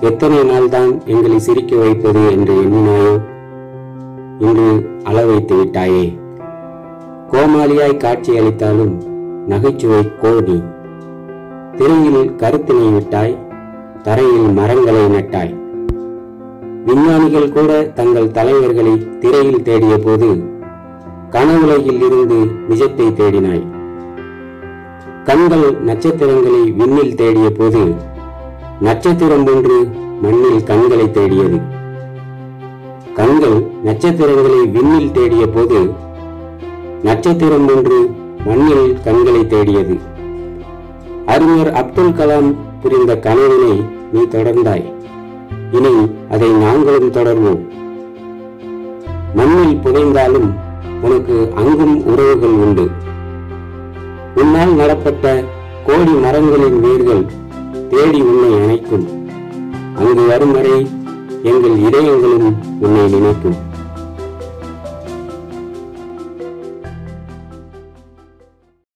எத்தனை நாள்தான் எங்களை சிரிக்க வைப்பது என்று எண்ணினாயோ, இன்று அள வைத்து விட்டாயே. கோமாளியாய் காட்சி அளித்தாலும் நகைச்சுவை கோடி. திரையில் கருத்தினை விட்டாய், தரையில் மரங்களை நட்டாய். விஞ்ஞானிகள் கூட தங்கள் தலைவர்களை திரையில் தேடிய போது கனவுலகில் இருந்து நிஜத்தை தேடினாய். கண்கள் நட்சத்திரங்களை விண்ணில் தேடிய போது நட்சத்திரம் ஒன்று மண்ணில் கண்களை தேடியது. கண்கள் நட்சத்திரங்களை விண்ணில் தேடிய போது நட்சத்திரம் ஒன்று மண்ணில் கண்களை தேடியது. அறிஞர் அப்துல் கலாம் புரிந்த கனவினை நீ தொடர்ந்தாய். இனி அதை நாங்களும் தொடர்வோம். மண்ணில் புதைந்தாலும் உனக்கு அங்கும் உறவுகள் உண்டு. உன்னால் நடப்பட்ட கோடி மரங்களின் வேர்கள் தேடி உன்னை அணைக்கும். அங்கு வரும் வரை எங்கள் இதயங்களும் உன்னை நினைக்கும்.